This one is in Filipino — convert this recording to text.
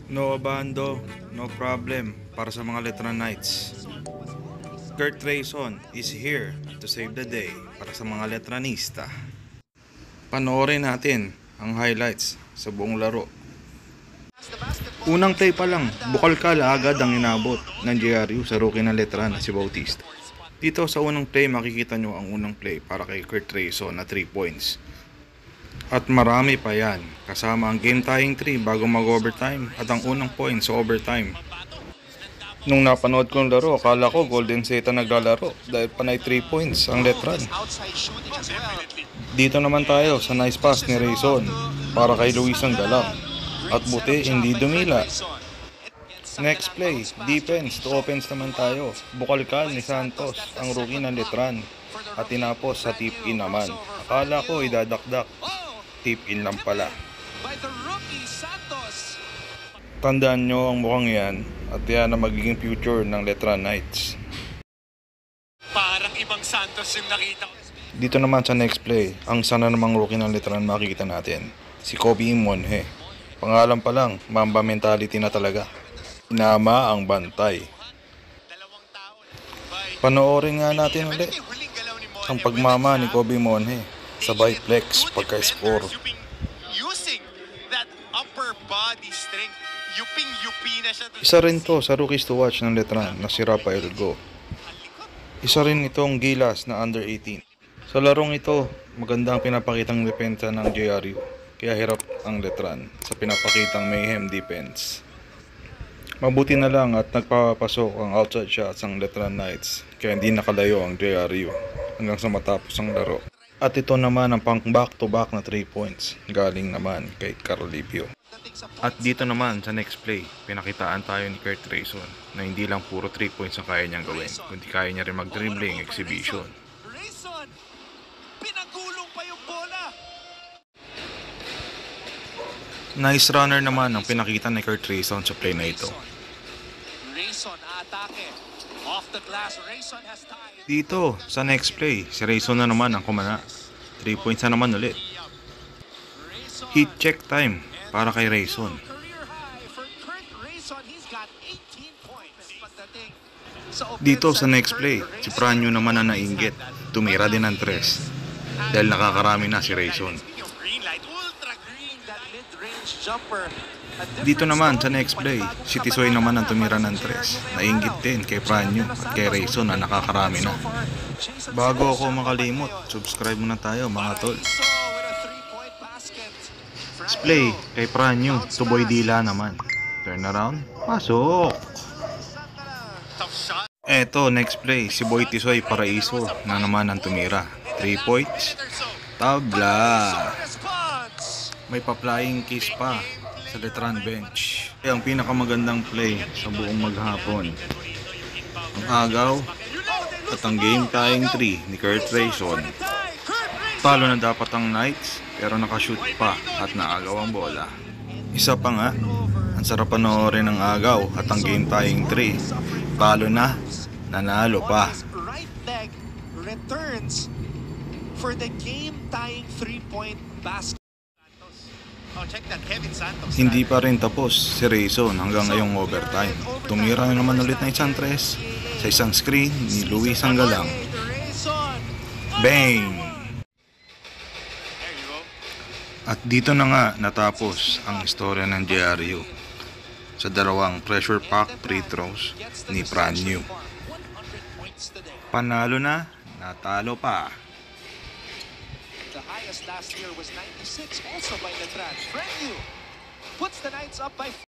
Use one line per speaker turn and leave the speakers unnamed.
No abando, no problem para sa mga Letran Knights. Kurt Rayson is here to save the day para sa mga Letranista. Panoorin natin ang highlights sa buong laro. Unang play pa lang, bukal-kala agad ang inabot ng JRU sa rookie ng Letran na si Bautista. Dito sa unang play makikita nyo ang unang play para kay Kurt Rayson na 3 points. At marami pa yan, kasama ang game tying 3 bago mag-overtime at ang unang point sa overtime. Nung napanood ko ang laro, akala ko Golden State ang naglalaro dahil panay 3 points ang Letran. Dito naman tayo sa nice pass ni Rayson para kay Luis ang galang. At buti hindi dumila. Next play, defense to offense naman tayo. Bukal-kal ni Santos ang rookie ng Letran at tinapos sa tip-in naman. Akala ko idadakdak. Tip-in lang pala. Tandaan nyo ang mukhang yan at yan ang magiging future ng Letran Knights.
Parang ibang Santos yung nakita ko.
Dito naman sa next play, ang sana namang rookie ng Letran makikita natin, si Kobe Monje. Pangalan pa lang, Mamba mentality na talaga. Inama ang bantay. Panoorin nga natin ulit ang pagmama ni Kobe Monje. Sabay flex pagka-score.
Using that upper body strength, yuping-yupi na siya.
Isa rin to sa rookies to watch ng Letran na si Rafael Go. Isa rin itong Gilas na under 18. Sa larong ito, maganda ang pinapakitang depensa ng JRU. Kaya hirap ang Letran sa pinapakitang mayhem defense. Mabuti na lang at nagpapasok ang outside shots ng Letran Knights. Kaya hindi nakalayo ang JRU hanggang sa matapos ang laro. At ito naman ang pang back-to-back na 3 points galing naman kay Carlivio. At dito naman sa next play, pinakitaan tayo ni Kurt Rayson na hindi lang puro 3 points ang kaya niyang gawin, kundi kaya niya rin mag-dribbling exhibition.
Rayson, pinagulong pa yung bola.
Nice runner naman ang pinakita ni Kurt Rayson sa play na ito.
Rayson atake. Off the glass, Rayson has tied.
Dito sa next play, si Rayson na naman ang kumana. 3 points na naman ulit. Heat check time para kay Rayson. Dito sa next play, si Pranyo naman ang nainggit. Tumira din ng 3 dahil nakakarami na si Rayson. Dito naman sa next play, si Tisoy naman ang tumira ng 3. Nainggit din kay Pranyo at kay Rayson na nakakarami na. Bago ako makalimot, subscribe muna tayo mga tol. Display kay Pranyo, Tuboy Dila naman. Turn around, pasok! Eto, next play, si Boy Tisoy Paraiso na naman ang tumira. 3 points, tabla! May pa-flying kiss pa sa Letran bench. Ang pinakamagandang play sa buong maghapon. Ang agaw at ang game tying 3 ni Kurt Rayson. Talo na dapat ang Knights pero nakashoot pa at naagaw ang bola. Isa pa nga, ang sarap panoorin ng agaw at ang game tying 3. Talo na, nanalo pa.
Right leg returns for the game tying 3-point basket. Oh, check that, Kevin Santos.
Hindi pa rin tapos si Rayson hanggang ngayong overtime. Tumira na naman ulit na isang 3 sa isang screen ni Luis ang galang. Bang! At dito na nga natapos ang istorya ng JRU sa dalawang pressure pack free throws ni Pranyo. Panalo na, natalo pa.
The highest last year was 96, also by Letran. Pranyo puts the Knights up by